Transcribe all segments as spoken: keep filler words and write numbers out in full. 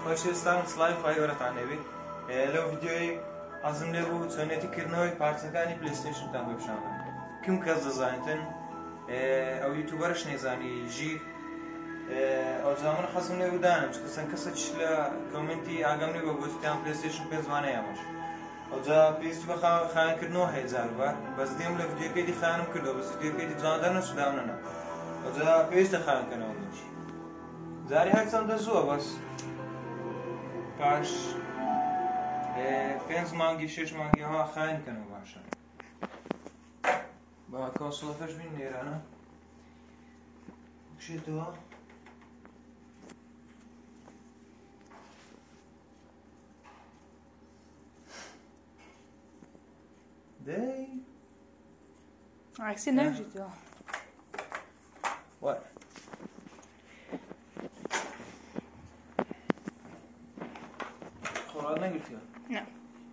خۆشەویستان سڵاوی خوای گەورەتان لێبێت. لەو ڤیدیۆی حەزم لێ بوو چۆنێتیکردنەوەی پارچەکانی پلەیستێشنتان بۆ بشانم. کم کەس دەزانێتن ئەو یوتیوبەرش نەیزانی ژیر ئەوجا من حەزم لێ بوو دانم چکە چەند کەسێکیش لە کۆمنتی ئاگام لێ بە گوتیان پلەیستێشن پێ زمانە ئەمەش ئەوجا پێویستی بە خایەنکردنەوە هەیە جاروبار بەس دێم لە ڤیدیۆکەیەکی خایەنم کردەوە بەس ڤیدیۆکەیەکی جوانتر نەچدام نەنا ئەوجا پێویستە خایەنکردنەوە بچ زاری هەرچەندە زووە بەس پاش پێنج مانگی شێش مانگی هەوا خایەنکەنەوە باشە. با کۆنسۆڵەکەش بین لێرانە بکشێتەوە. دەی عکسی نەژیتەوە وای خۆڕات نەگرتیوە؟ نە.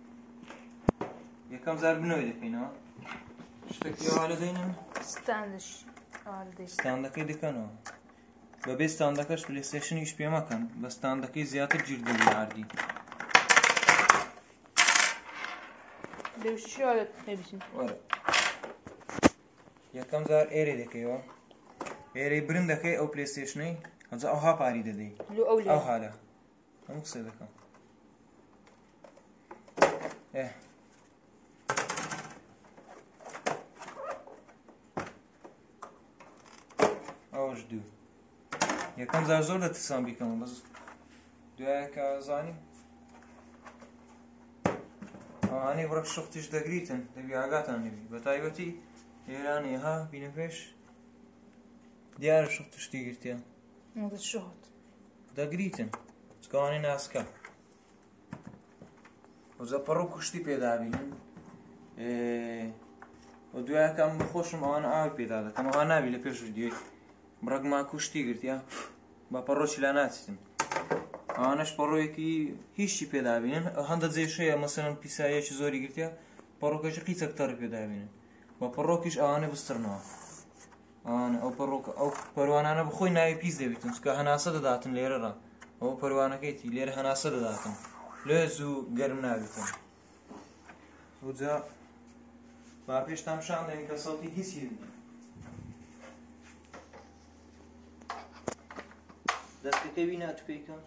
یەکەم زار بنەوەی دەکەینەوە شتێکی ئەوە لە دەینن ستاندش ئاردەی ستاندەکەی دەکەنەوە بەبێ ستاندەکەش پلەیستێشنیش پێ مەکەن بە ستاندەکەی زیاتر گیر دەبی ئاردی دەویستی شێوالت نەبیستین وەرە یەکەم زار ئێرە دەکەیەوە ئێرەی برن دەکەی ئەو پلەیستێشنەی ئەوجا ئەوها پاری دەدەی لۆ ئەو ئەو حالە هەموو قسە دەکەم ئێ ئەوەش دوو یەکەم زار زۆر دەترسام بیکەمە بەس دوایە کە زانی ئەوانەی بڕە شوختیش دەگریتن دەبی ئاگاتان نەبی بە تایبەتی ئێرانی ها بینە پێش دیارە شوخت شتی گرتیە مۆدت شۆت دەگریتن چکەوانەی ناسکە ئەوجا پەڕ و کوشتی پێدابینن و دوایە کە من بخۆشم ئەوانە ئاوی پێدا دەکەم ئەوە نابی لە پێش ڤیدیۆی بڕەگما کوشتی گرتیە بە پەڕۆکی لا ناچیتن ئەوانەش پەڕۆیەکی هیچی پێدابینن هەندە جێشەیە مەسەڵەن پیسایەکی زۆری گرتیە پەڕۆکەشی قیچەک تەڕی پێدابینن بە پەڕۆکیش ئەوانە بستڕنەوە ئەوانە ئەو پەڕۆکە ئەو پەروانانە بخۆی ناوی پیس دەبیتن چکە هەناسە دەداتن لێرەڕە ئەو پەروانەکەیتی لێرە هەناسە دەداتن لێ زوو گەرم نابیتن ئەوجا با پێشتان شان دەین کە سەڵتی هیچی دەستەکەی بینە توپێکە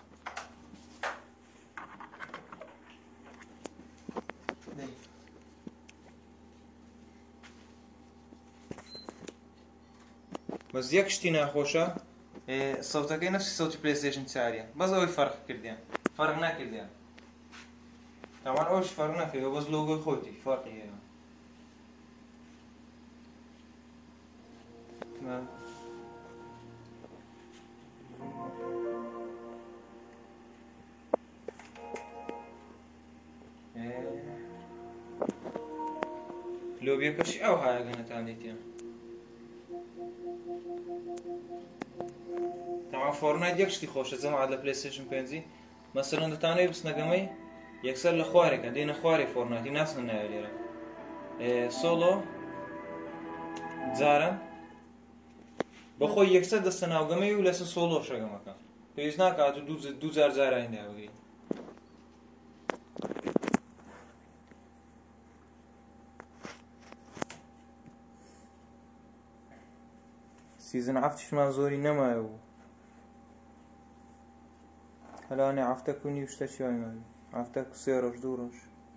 بەس یەک شتی ناخۆشە سەوتەکەی نەفسی سەوتی پلەیستێشن چاریە بەس ئەوەی فەرق کردیان فەرق ناکردیان تاوان ئەوش فەرق ناکردەوە بەس لۆگۆی خۆتی فەرقی هەیە لۆبیەکەشی ئەو هایەگەنەتان دیتیان تەمام فۆرنایت یەک شتی خۆشە جەماعەت لە پلەیستێشن پێنجی مەسەڵەن دەتانەوێت بستنەگەمەی یەکسەر لە خوارێکە دێنە خوارێ فۆرنایتی ناسن ناوێ لێرە سۆڵۆ جارە بەخۆی یەکسەر دەستە ناوگەمەی و لەسەر سۆڵۆ شەگەمەکە پێویست ناکات و دوو جار جارانی داوەگەی سیزن عفتیشمان زۆری نەمایە بوو هەلانێ عفتە کونی و شتە چیوایمانی عفتە سێ ڕۆژ دوو ڕۆژ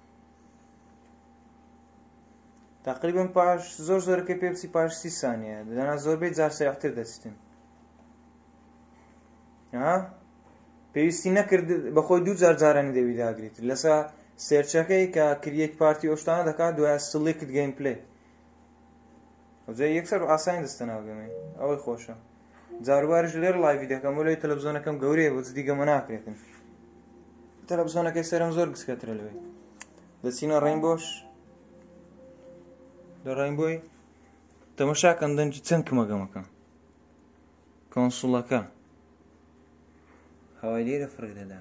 تقریبا پاش زۆر زۆرەکەی پێ بچی پاش سی سانیە دەنا زۆربەی جار سەرعتر دەچیتن ها پێویستی نەکرد بەخۆی دوو جار جارانی دەوی داگریت لەسا سێرچەکەی کە کریەک پارتی ئەوشتانە دەکات دوای سڵێکت گەیم پلێ ئەوجا یەکسەر و ئاسانی دەستە ناوگەمەی ئەوەی خۆشە جاروبارش لێر لایڤی دەکەم و لەوەی تەلەڤیزۆنەکەم گەورەیە بۆ جدیگەمە ناکرێتن تەلەڤیزۆنەکەی سەرم زۆر گسکەترە لەوەی دەچینە ڕێینبۆش لە ڕێینبۆی تەمەشاکەن دەنجی چەند کمەگەمەکە کۆنسوڵەکە هەوای لێرە فڕێ دەدا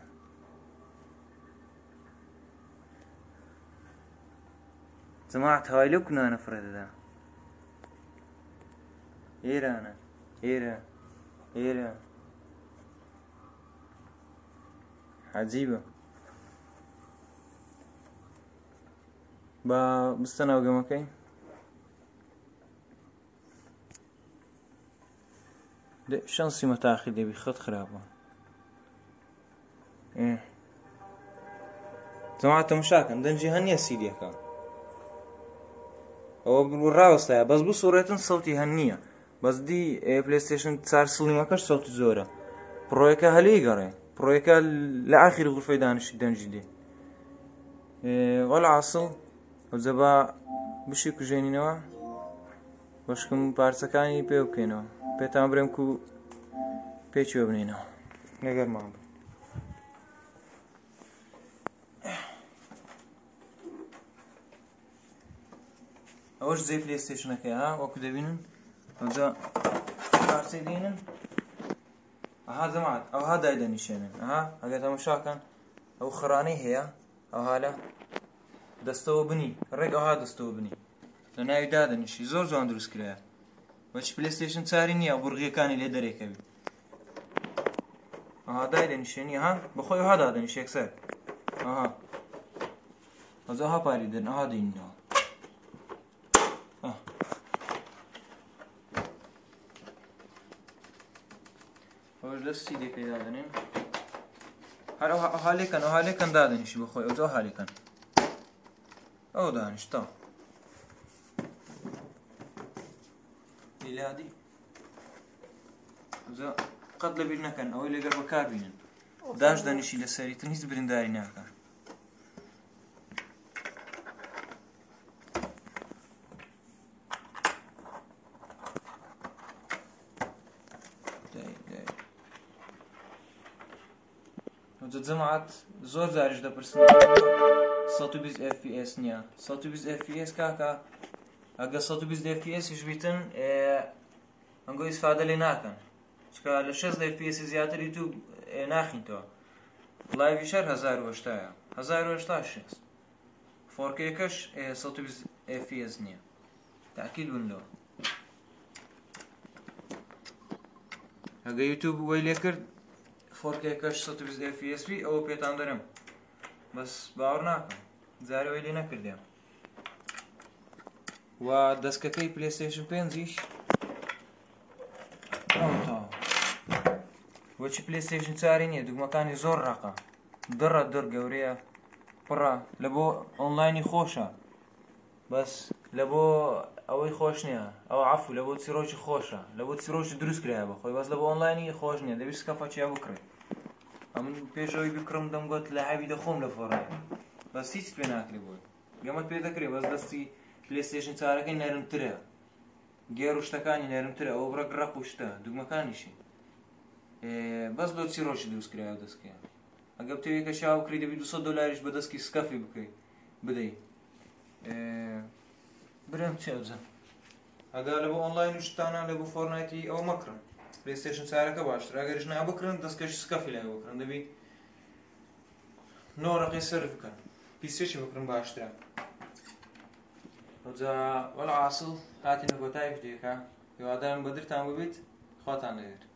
جەماعەت هەوای لەو کنانە فڕێ دەدا ئێرانە ئێرە ئێرە عجیبە با بستە ناو گەمەکەی شانسی مەتاخی دەبی خەت خراپە جەماعەت تەماشاکەن دەنجی هەنیە سیدیەکە ئەوە ڕاوەستایە بەس بسوڕێتن سەوتی هەن نییە بەس دی پلەیستێشن چوار سڵیمەکەش سەوتی زۆرە پڕۆیەکە هەلەی گەڕێ پڕۆیەکە لە ئاخری غورفەی دانیشتی دەنجی دێ وەڵعاسڵ ئەوجە با بشی کوژێنینەوە بەشکم پارچەکانی پێ بکەینەوە پێتان برێم و پێچوە بنێنەوە نەگەرمان بە ئەوەش جێ پلەیستێشنەکەی ها وەکو دەبینن ئەوجا پارچەی دێنن ئەها جەماعەت ئەوها دایدەنیشێنن ئەها ئەگەر تەماشاکەن ئەو خڕانەی هەیە ئەوها لە دەستەوە بنی ڕێک ئەوها دەستەوە بنی لە ناوی دادەنیشی زۆر جوان دروست کرایە بەچ پلەیستێشن چاری نییە بڕغیەکانی لێ دەرێکەوی ئەها دایدەنیشێنی ئەها بەخۆی ئەوها دادەنیشی یەکسەر ئەها ئەوجا ئەها پاریدەن ئەها دێنینەوە ئەوەش لە سیدێکەی دادەنێن هەر ئەوها لێکەن ئەوها لێکەن دادەنیشی بەخۆی ئەوجا ئەوها لێکەن ئەو دانیشتە میلادی ئەوجا قەت لەبیر نەکەن ئەوەی لەگەر بەکار بینن داش دەنیشی لەسەریتن هیچ برینداری ناکەن جەماعەت زۆر جاریش دەپرسن سەد و بیست ئێف پی ئێس نییە سەد و بیست ئێف پی ئێس کاکە ئەگە سەد و بیست ئێف پی ئێسیش بیتن ئەنگۆ ئیسفادە لێ ناکەن چکە لە شەست ئێف پی ئێسی زیاتر یوتیوب ناخینتەوە لایڤیشەر هەزار و هەشتایە هەزار و هەشتا شەست فۆر کێیەکەش سەد و بیست ئێف پی ئێس نییە تاکید بن لەوە ئەگە یوتیوب وەی لێ کرد فۆر کێیەکەش سەد و بیست ئێف پی ئێس بی ئەوە پێتان دەرم بەس باوەڕ ناکەم جارێ وەی لێ نەکردیان و دەستکەکەی پلەیستێشن پێنجیش بۆچی پلەیستێشن چاری نییە دوگمەکانی زۆر ڕقە دڕە دڕ گەورەیە پڕە لە بۆ ئۆنلاینی خۆشە بەس لە بۆ ئەوەی خۆش نییە ئەوە عەفو لە بۆ چیرۆکی خۆشە لە بۆ چیرۆکی دروست کرایە بەخۆی بەس لە بۆ ئۆنلاینی خۆش نییە دەبێت سکەفەچیا بکڕێت ئەمن پێشەوەی بکڕم دەمگوت لە هەوی دەخۆم لە فۆڕای بەس هیچ پێ ناکرێ بۆی گەمەت پێ دەکرێت بەس دەستی پلەیستێشن چارەکەی نەرمترە گێر و شتەکانی نەرمترە ئەوە بڕە گڕەق و شتە دوگمەکانیشی بەس بۆ چیرۆکی دروست کرایە دەستکەیە ئەگە بتەوێت کە شاو بکڕی دەبێت دووسەد دۆلاریش بە دەستکی سکەفی بکەیت بدەیت برم چێوجە ئەگە لە بۆ ئۆنلاین و شتانە لە بۆ فۆرنایتی ئەوە مەکڕن پلەیستێشن چارەکە باشتر ئەگەریش نابکڕن دەستکەش سکەفی لای بکڕن دەبێت نۆ ڕقەی سەرف بکەن پیسێکی بکڕن باشترە ئەوجا وەڵعاسڵ هاتینە کۆتایی ڤیدیۆکە هیوادارم بەدرتان ببێت خواتان لەگەر